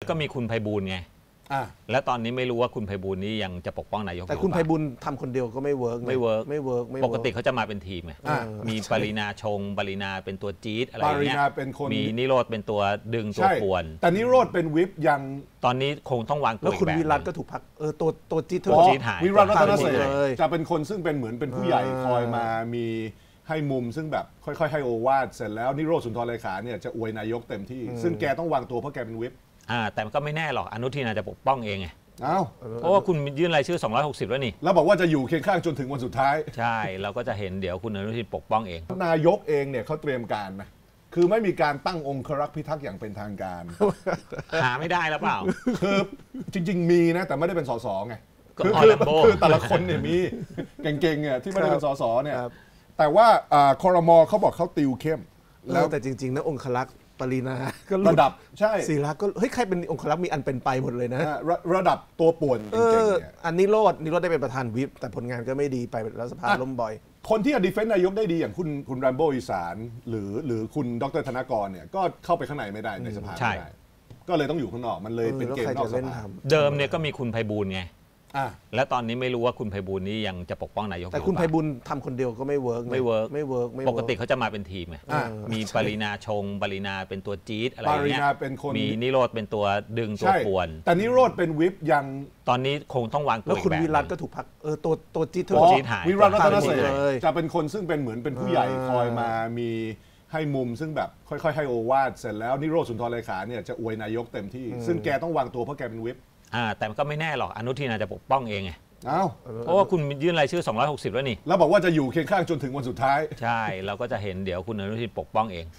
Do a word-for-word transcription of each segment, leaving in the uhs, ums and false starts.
ก็มีคุณไพบูลย์ไงและตอนนี้ไม่รู้ว่าคุณไพบูลย์นี้ยังจะปกป้องนายกแต่คุณไพบูลย์ทำคนเดียวก็ไม่เวิร์กไม่เวิร์กไม่เวิร์กปกติเขาจะมาเป็นทีมไงมีปรินาชงปรินาเป็นตัวจี๊ดอะไรอย่างเงี้ยมีนิโรธเป็นตัวดึงตัวป่วนแต่นิโรธเป็นวิปยังตอนนี้คงต้องวางตัวแล้วคุณวิรัตก็ถูกพักเออตัวตัวจี๊ดตัวจี๊ดหายวิรัตรัตนเสถีจะเป็นคนซึ่งเป็นเหมือนเป็นผู้ใหญ่คอยมามีให้มุมซึ่งแบบค่อยๆให้โอวาทเสร็จแล้วนิโรธสุนทรเลขาเนี่ยจะอวยนายกเต็มที่ซึ่งแกต้องวางตัวเพราะแกเป็นวิปอ่าแต่ก็ไม่แน่หรอกอนุทินอาจจะปกป้องเองไงเพราะว่าคุณยื่นรายชื่อสองร้อยหกสิบแล้วนี่แล้วบอกว่าจะอยู่เคียงข้างจนถึงวันสุดท้ายใช่เราก็จะเห็นเดี๋ยวคุณอนุทินปกป้องเองนายกเองเนี่ยเขาเตรียมการไหมคือไม่มีการตั้งองครักษ์พิทักษ์อย่างเป็นทางการหาไม่ได้แล้วเปล่าคือจริงๆมีนะแต่ไม่ได้เป็นสสไงคือคือแต่ละคนเนี่ยมีเก่งๆเนี่ยที่ไม่ได้เป็นสสเนี่ยแต่ว่าครม.เขาบอกเขาติวเข้มแล้วแต่จริงๆนะองครักษ์ปรินาก็ระดับใช่ศิระก็เฮ้ยใครเป็นองครักษ์มีอันเป็นไปหมดเลยนะระระดับตัวป่วนจริงๆเนี่ยอันนี้โรดนิโรธได้เป็นประธานวิปแต่ผลงานก็ไม่ดีไปแล้วสภาล้มบ่อยคนที่ดีเฟนต์นายกได้ดีอย่างคุณคุณแรมโบ้อีสานหรือหรือคุณดร.ธนกรเนี่ยก็เข้าไปข้างในไม่ได้ในสภาไม่ได้ก็เลยต้องอยู่ข้างนอกมันเลยเป็นเกมนอกสภาเดิมเนี่ยก็มีคุณไพบูลย์ไงและตอนนี้ไม่รู้ว่าคุณไพบูลย์นี้ยังจะปกป้องนายกแต่คุณไพบูลย์ทำคนเดียวก็ไม่เวิร์กไม่เวิร์กไม่เวิร์กปกติเขาจะมาเป็นทีมไงมีปรินาชงปรินาเป็นตัวจี๊ดอะไรอย่างเงี้ยมีนิโรธเป็นตัวดึงตัวป่วนแต่นิโรธเป็นวิปยังตอนนี้คงต้องวางตัวแล้วคุณวิรัตก็ถูกพักเออตัวตัวจี๊ดตัวจี๊ดหายวิรัตรัตนเสถีจะเป็นคนซึ่งเป็นเหมือนเป็นผู้ใหญ่คอยมามีให้มุมซึ่งแบบค่อยๆให้โอวาทเสร็จแล้วนิโรธสุนทรเลขาเนี่ยจะอวยนายกเต็มที่ซึ่งแกต้องวางตัวเพราะแกเป็นวิปอ่าแต่ก็ไม่แน่หรอกอนุทินอาจจะปกป้องเองไงเพราะว่าคุณยื่นรายชื่อสองร้อยหกสิบแล้วนี่แล้วบอกว่าจะอยู่เคียงข้างจนถึงวันสุดท้ายใช่เราก็จะเห็นเดี๋ยวคุณอนุทินปกป้องเอง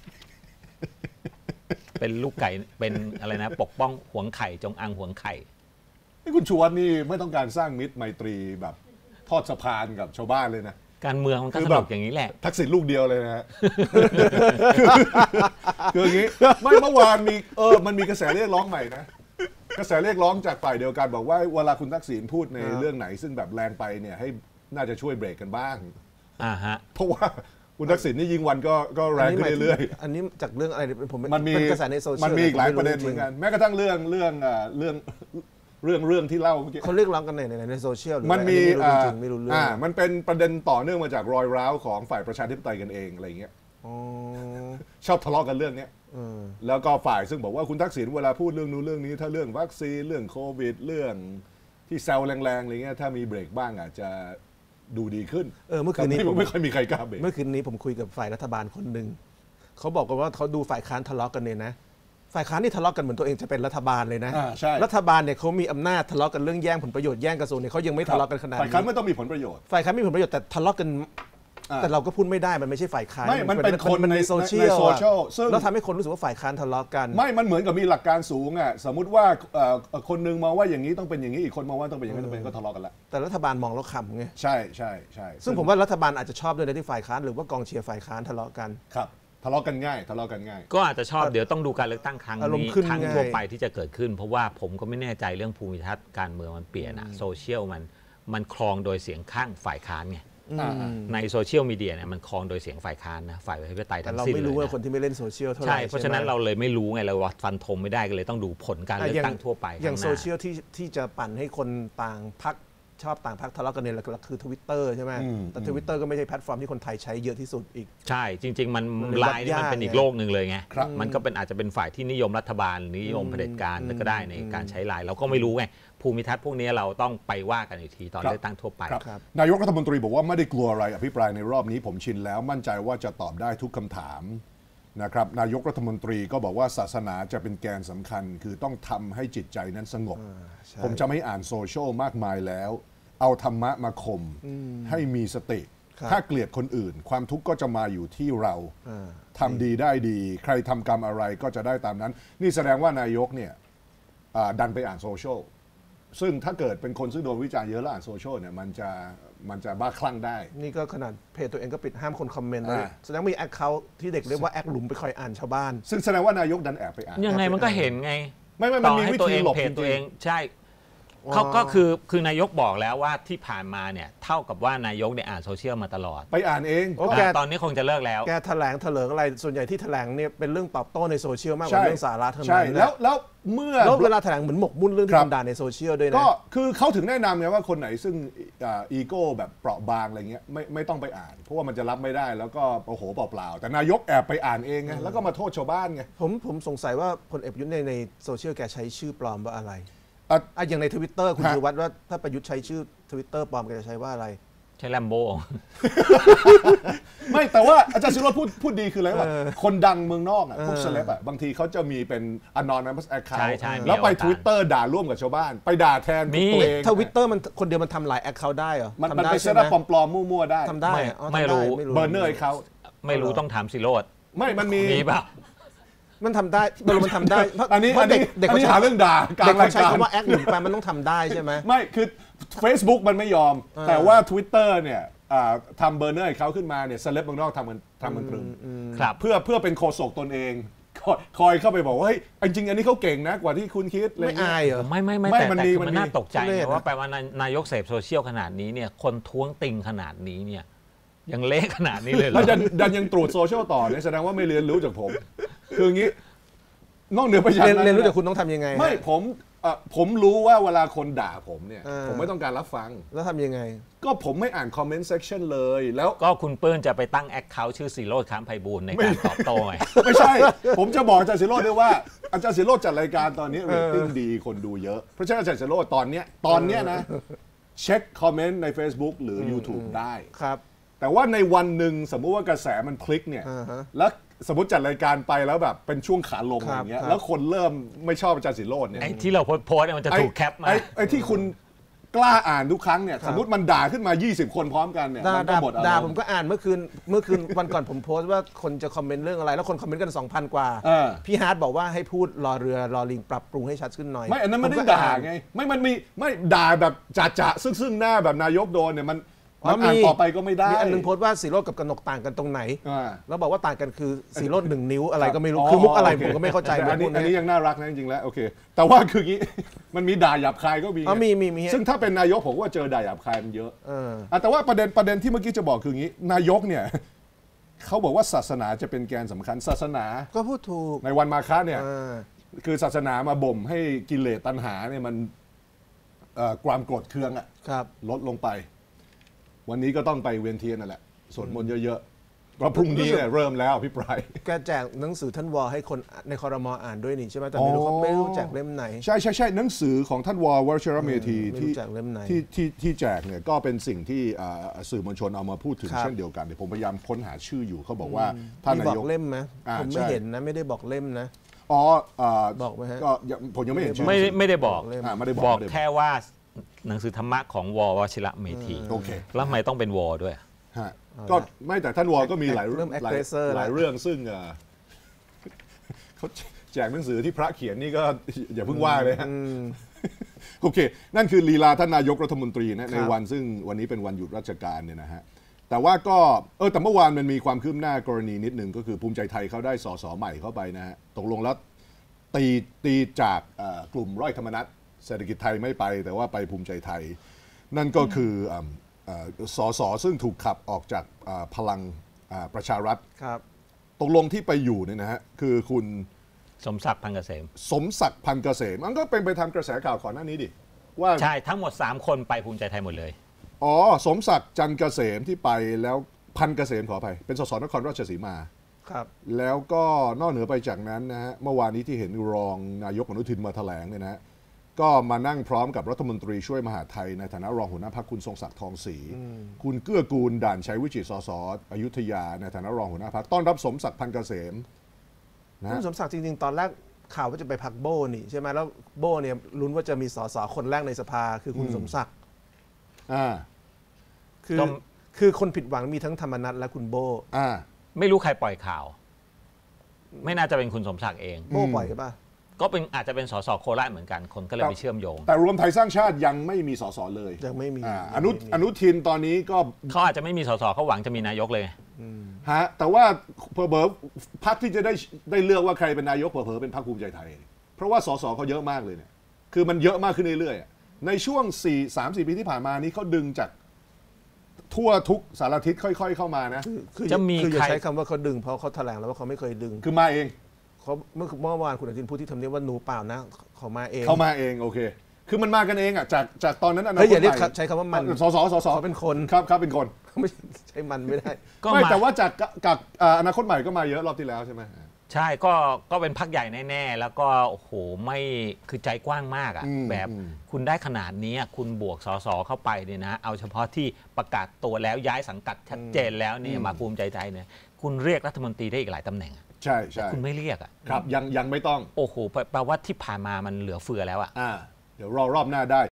เป็นลูกไก่เป็นอะไรนะปกป้องหวงไข่จงอางหวงไข่นี่คุณชวนนี่ไม่ต้องการสร้างมิตรไมตรีแบบทอดสะพานกับชาวบ้านเลยนะการเมืองมันก็สนุกอย่างนี้แหละทักษิณลูกเดียวเลยนะฮะคืออย่างนี้ไม่เมื่อวานมีเออมันมีกระแสเรียกร้องใหม่นะกระแสเรียกร้องจากฝ่ายเดียวกันบอกว่าเวลาคุณทักษิณพูดในเรื่องไหนซึ่งแบบแรงไปเนี่ยให้น่าจะช่วยเบรกกันบ้างอ่าฮะเพราะว่าคุณทักษิณนี่ยิงวันก็ก็แรงขึ้นเรื่อยๆอันนี้จากเรื่องอะไรผมมันมีกระแสในโซเชียลมันมีอีกหลายประเด็นเหมือนกันแม้กระทั่งเรื่องเรื่องเรื่องเรื่องเรื่องที่เล่าเมื่อกี้เขาเรียกร้องกันในในโซเชียลมันมีอ่ามันเป็นประเด็นต่อเนื่องมาจากรอยร้าวของฝ่ายประชาธิปไตยกันเองอะไรเงี้ยชอบทะเลาะกันเรื่องนี้แล้วก็ฝ่ายซึ่งบอกว่าคุณทักษิณเวลาพูดเรื่องนู้นเรื่องนี้ถ้าเรื่องวัคซีนเรื่องโควิดเรื่องที่แซวแรงๆอะไรเงี้ยถ้ามีเบรกบ้างอาจจะดูดีขึ้นเออเมื่อคืนนี้ผมไม่ค่อยมีใครกล้าเบรกเมื่อคืนนี้ผมคุยกับฝ่ายรัฐบาลคนหนึ่งเขาบอกกันว่าเขาดูฝ่ายค้านทะเลาะกันเนี่ยนะฝ่ายค้านนี่ทะเลาะกันเหมือนตัวเองจะเป็นรัฐบาลเลยนะรัฐบาลเนี่ยเขามีอำนาจทะเลาะกันเรื่องแย่งผลประโยชน์แย่งกระทรวงเนี่ยเขายังไม่ทะเลาะกันขนาดนี้ฝ่ายค้านไม่ต้องมีผลประโยชน์ฝ่ายค้านมีผลประโยชน์แต่ทะเลาะกันแต่เราก็พูดไม่ได้มันไม่ใช่ฝ่ายค้านไม่มันเป็นคนในโซเชียลแล้วทำให้คนรู้สึกว่าฝ่ายค้านทะเลาะกันไม่มันเหมือนกับมีหลักการสูงอ่ะสมมติว่าคนนึงมองว่าอย่างนี้ต้องเป็นอย่างนี้อีกคนมองว่าต้องเป็นอย่างนี้ต้องเป็นก็ทะเลาะกันละแต่รัฐบาลมองแล้วขำไงใช่ใช่ใช่ซึ่งผมว่ารัฐบาลอาจจะชอบด้วยในที่ฝ่ายค้านหรือว่ากองเชียร์ฝ่ายค้านทะเลาะกันครับทะเลาะกันง่ายทะเลาะกันง่ายก็อาจจะชอบเดี๋ยวต้องดูการเลือกตั้งครั้งนี้ครั้งทั่วไปที่จะเกิดขึ้นเพราะว่าผมก็ไม่แน่ใจเรื่องภูมิทัศน์การเมืองมันเปลี่ยนอะโซเชียลมันมันครองโดยเสียงข้างฝ่ายค้านไงในโซเชียลมีเดียเนี่ยมันครองโดยเสียงฝ่ายค้านนะฝ่ายประชาธิปไตยทั้งสิ้นเลยเราไม่รู้ว่าคนที่ไม่เล่นโซเชียลเท่าไหร่ใช่เพราะฉะนั้นเราเลยไม่รู้ไงเราฟันธงไม่ได้ก็เลยต้องดูผลการเลือกตั้งทั่วไปอย่างโซเชียลที่ที่จะปั่นให้คนต่างพรรคชอบต่างพรรคทะเลาะกันเนี่ยหลักๆคือ Twitter ใช่ไหมแต่ Twitter ก็ไม่ใช่แพลตฟอร์มที่คนไทยใช้เยอะที่สุดอีกใช่จริงๆมันไลน์นี่มันเป็นอีกโลกหนึ่งเลยไงมันก็เป็นอาจจะเป็นฝ่ายที่นิยมรัฐบาลนิยมเผด็จการก็ได้ในการใช้ไลน์เราก็ไม่รู้ไงภูมิทัศน์พวกนี้เราต้องไปว่ากันอีกทีตอนเลือกตั้งทั่วไปนายกรัฐมนตรีบอกว่าไม่ได้กลัวอะไรอภิปรายในรอบนี้ผมชินแล้วมั่นใจว่าจะตอบได้ทุกคำถามนะครับนายกรัฐมนตรีก็บอกว่าศาสนาจะเป็นแกนสำคัญคือต้องทำให้จิตใจนั้นสงบผมจะไม่อ่านโซเชียลมากมายแล้วเอาธรรมะมาข่มให้มีสติถ้าเกลียดคนอื่นความทุกข์ก็จะมาอยู่ที่เราทำดีได้ดีใครทำกรรมอะไรก็จะได้ตามนั้นนี่แสดงว่านายกเนี่ยดันไปอ่านโซเชียลซึ่งถ้าเกิดเป็นคนซึ่งโดนวิจารณ์เยอะแล้วอ่านโซเชียลเนี่ยมันจะมันจะบ้าคลั่งได้นี่ก็ขนาดเพจตัวเองก็ปิดห้ามคนคอมเมนต์เลยแสดงมีแอคเคาท์ที่เด็กเรียกว่าแอคหลุมไปคอยอ่านชาวบ้านซึ่งแสดงว่านายกดันแอบไปอ่านยังไงมันก็เห็นไงไม่ไม่มันมีวิธีหลบตัวเองใช่เขาก็คือคือนายกบอกแล้วว่าที่ผ่านมาเนี่ยเท่ากับว่านายกเนี่ยอ่านโซเชียลมาตลอดไปอ่านเองตอนนี้คงจะเลิกแล้วแกแถลงเถลิงอะไรส่วนใหญ่ที่แถลงเนี่ยเป็นเรื่องตอบโต้ในโซเชียลมากกว่าเรื่องสาระเท่านั้นใช่แล้วแล้วเมื่อแล้วเวลาแถลงเหมือนหมกมุ่นเรื่องที่คนด่าในโซเชียลด้วยนะก็คือเขาถึงแนะนำไงว่าคนไหนซึ่งอีโก้แบบเปราะบางอะไรเงี้ยไม่ไม่ต้องไปอ่านเพราะว่ามันจะรับไม่ได้แล้วก็โอ้โหเปล่าๆแต่นายกแอบไปอ่านเองไงแล้วก็มาโทษชาวบ้านไงผมผมสงสัยว่าพลเอกประยุทธ์ในในโซเชียลแกใช้ชื่อปลอมว่าอะไรอ่ะอย่างในทวิตเตอร์คุณชูวัฒน์ว่าถ้าประยุทธ์ใช้ชื่อทวิตเตอร์ปลอมแกจะใช้ว่าอะไรใช้แลมโบไม่แต่ว่าอาจารย์ศิโรจน์พูดพูดดีคืออะไรว่าคนดังเมืองนอกอ่ะพวกเซเลบอ่ะบางทีเขาจะมีเป็น anonymous account แล้วไป Twitter ด่าร่วมกับชาวบ้านไปด่าแทนตัวเองทวิตเตอร์มันคนเดียวมันทำหลาย account ได้เหรอมันมันไปเซตปลอมๆมั่วๆได้ทำได้ไม่รู้เบอร์เนอร์เขาไม่รู้ต้องถามศิโรจน์ไม่มันมีมีป่ะมันทำได้บอลมันทำได้อันนี้เด็กเด็กเขาหาเรื่องด่าการรายการใช้คำว่าแอคหนึ่งไปมันต้องทำได้ใช่ไหมไม่คือ Facebook มันไม่ยอมแต่ว่า Twitter เนี่ยทำเบอร์เนอร์เขาขึ้นมาเนี่ยเซเลบเมืองนอกทำมันทำมันตรึงเพื่อเพื่อเป็นโฆษกตนเองคอยเข้าไปบอกว่าเฮ้ยจริงอันนี้เขาเก่งนะกว่าที่คุณคิดไม่อายเหรอไม่ไม่ไม่แต่แต่มันน่าตกใจว่าแปลว่านายกเสพโซเชียลขนาดนี้เนี่ยคนท้วงติงขนาดนี้เนี่ยยังเละขนาดนี้เลยเหรอแล้วดันยังตรวจโซเชียลต่อเนี่ยแสดงว่าไม่เรียนรู้จากผมคืออย่างนี้นอกเหนือไปจากนั้นเรียนรู้จากคุณต้องทำยังไงไม่ผมผมรู้ว่าเวลาคนด่าผมเนี่ยผมไม่ต้องการรับฟังแล้วทำยังไงก็ผมไม่อ่านคอมเมนต์เซกชันเลยแล้วก็คุณเปิ้ลจะไปตั้งแอคเคาท์ชื่อศิโรจน์ ค้ามไพบูลย์ในการตอบโต้ไงไม่ใช่ผมจะบอกอาจารย์ศิโรจน์ด้วยว่าอาจารย์ศิโรจน์จัดรายการตอนนี้เรตติ้งดีคนดูเยอะเพราะฉะนั้นอาจารย์ศิโรจน์ตอนเนี้ยตอนเนี้ยนะเช็คคอมเมนต์ใน Facebook หรือ YouTube ได้ครับแต่ว่าในวันหนึ่งสมมุติว่ากระแสมันพลิกเนี่ยแล้วสมมติจัดรายการไปแล้วแบบเป็นช่วงขาลงอย่างเงี้ยแล้วคนเริ่มไม่ชอบอาจารย์ศิโรจน์เนี่ยไอ้ที่เราโพสต์มันจะถูกแคปมาไอ้ที่คุณกล้าอ่านทุกครั้งเนี่ยสมมติมันด่าขึ้นมายี่สิบคนพร้อมกันเนี่ยมันก็หมดด่าผมก็อ่านเมื่อคืนเมื่อคืนวันก่อนผมโพสต์ว่าคนจะคอมเมนต์เรื่องอะไรแล้วคนคอมเมนต์กัน สองพัน กว่าพี่ฮาร์ดบอกว่าให้พูดรอเรือรอลิงปรับปรุงให้ชัดขึ้นหน่อยไม่อันนั้นไม่ได้ด่าไงไม่มันมีไม่ด่าแบบจ่าๆซึ่งซึ่งหน้าแบบนายกโดนเนี่ยมันมันอ่านต่อไปก็ไม่ได้มีอันนึงโพสต์ว่าสีโรจน์กับกนกต่างกันตรงไหนแล้วบอกว่าต่างกันคือสีโรจน์หนึ่งนิ้วอะไรก็ไม่รู้คือมุกอะไรผมก็ไม่เข้าใจอันนี้อันนี้ยังน่ารักนะจริงๆแล้วโอเคแต่ว่าคืองี้มันมีด่าหยาบคายก็มีมีมีมีซึ่งถ้าเป็นนายกผมว่าเจอด่าหยาบคายมันเยอะแต่ว่าประเด็นประเด็นที่เมื่อกี้จะบอกคืองี้นายกเนี่ยเขาบอกว่าศาสนาจะเป็นแกนสำคัญศาสนาก็พูดถูกในวันมาฆะเนี่ยคือศาสนามาบ่มให้กิเลสตัณหาเนี่ยมันความโกรธเคืองอ่ะลดลงไปวันนี้ก็ต้องไปเวียนเทียนนั่นแหละสวดมนต์เยอะๆเพราะพรุ่งนี้เนี่ยเริ่มแล้วพี่ปรายแกแจกหนังสือท่านวอให้คนในครม.อ่านด้วยนี่ใช่ไหมแต่ไม่รู้เขาไม่รู้แจกเล่มไหนใช่ใช่ใช่หนังสือของท่านวอวชิรเมธีที่แจกเล่มไหนที่ที่ที่แจกเนี่ยก็เป็นสิ่งที่สื่อมวลชนเอามาพูดถึงเช่นเดียวกันเดี๋ยวผมพยายามค้นหาชื่ออยู่เขาบอกว่าท่านนายกบอกเล่มไหมผมไม่เห็นนะไม่ได้บอกเล่มนะอ๋อบอกไหมฮะก็ผมยังไม่เห็นชื่อไม่ไม่ได้บอกไม่ได้บอกแค่ว่าหนังสือธรรมะของววชิระเมธีโอเคแล้วทำไมต้องเป็นวด้วยก็ไม่แต่ท่านวอก็มีหลายเรื่องหลายเรื่องซึ่งเขาแจกหนังสือที่พระเขียนนี่ก็อย่าเพิ่งว่าเลยฮะโอเคนั่นคือลีลาท่านนายกรัฐมนตรีนะในวันซึ่งวันนี้เป็นวันหยุดราชการเนี่ยนะฮะแต่ว่าก็เออแต่เมื่อวานมันมีความคืบหน้ากรณีนิดหนึ่งก็คือภูมิใจไทยเขาได้สสใหม่เข้าไปนะฮะตกลงแล้วตีตีจากกลุ่มร้อยธรรมนัสเศรษฐกิจไทยไม่ไปแต่ว่าไปภูมิใจไทยนั่นก็คือสสซึ่งถูกขับออกจากพลังประชารัฐตกลงที่ไปอยู่เนี่ยนะฮะคือคุณสมศักดิ์พันเกษมสมศักดิ์พันเกษมมันก็เป็นไปตามกระแสข่าวก่อนหน้านี้ดิว่าใช่ทั้งหมดสามคนไปภูมิใจไทยหมดเลยอ๋อสมศักดิ์จันเกษมที่ไปแล้วพันเกษมขออภัยเป็นสสนครราชสีมาครับแล้วก็นอกเหนือไปจากนั้นนะฮะเมื่อวานนี้ที่เห็นรองนายกอนุทินมาแถลงเนี่ยนะก็มานั่งพร้อมกับรัฐมนตรีช่วยมหาดไทยในฐานะรองหัวหน้าพรรคคุณทรงศักดิ์ทองศรีคุณเกื้อกูลด่านชัยวิจิตรสสอยุธยาในฐานะรองหัวหน้าพรรคต้อนรับสมศักดิ์พันเกษมนะคุณสมศักดิ์จริงๆตอนแรกข่าวว่าจะไปพักโบนี่ใช่ไหมแล้วโบเนี่ยลุ้นว่าจะมีสสคนแรกในสภาคือคุณสมศักดิ์อ่าคือคือคนผิดหวังมีทั้งธรรมนัสและคุณโบอ่าไม่รู้ใครปล่อยข่าวไม่น่าจะเป็นคุณสมศักดิ์เองโบปล่อยป่ะก็เป็นอาจจะเป็นสสโคราชเหมือนกันคนก็เลยไปเชื่อมโยงแต่รวมไทยสร้างชาติยังไม่มีสสเลยยังไม่มีอนุอนุทินตอนนี้ก็เขาอาจจะไม่มีสสเขาหวังจะมีนายกเลยฮะแต่ว่าเผลอๆพรรคที่จะได้ได้เลือกว่าใครเป็นนายกเผลอๆเป็นพรรคภูมิใจไทยเพราะว่าสสเขาเยอะมากเลยเนี่ยคือมันเยอะมากขึ้นเรื่อยๆในช่วงสี่ สาม สี่ปีที่ผ่านมานี้เขาดึงจากทั่วทุกสารทิศค่อยๆเข้ามานะคือจะมีคืออย่าใช้คำว่าเขาดึงเพราะเขาแถลงแล้วว่าเขาไม่เคยดึงคือมาเองเขาเมื่อเมื่อวานคุณอนุทินพูดที่ทำเนียบว่าหนูเปล่านะเขามาเองเขามาเองโอเคคือมันมากันเองอ่ะจากจากตอนนั้นอนาคตใหม่ใช้คำว่ามันสสสสเขาเป็นคนครับครับเป็นคนไม่ใช่มันไม่ได้ไม่แต่ว่าจากกับอนาคตใหม่ก็มาเยอะรอบที่แล้วใช่ไหมใช่ก็ก็เป็นพรรคใหญ่แน่ๆแล้วก็โอ้โหไม่คือใจกว้างมากอ่ะแบบคุณได้ขนาดนี้คุณบวกสสเข้าไปเนี่ยนะเอาเฉพาะที่ประกาศตัวแล้วย้ายสังกัดชัดเจนแล้วเนี่ยมาภูมิใจไทยเนี่ยคุณเรียกรัฐมนตรีได้อีกหลายตำแหน่งใช่ใช่คุณไม่เรียกอ่ะครับยังยังไม่ต้องโอ้โหแปลว่าที่ผ่านมามันเหลือเฟือแล้วอ่ะอ่าเดี๋ยวรอรอบหน้าได้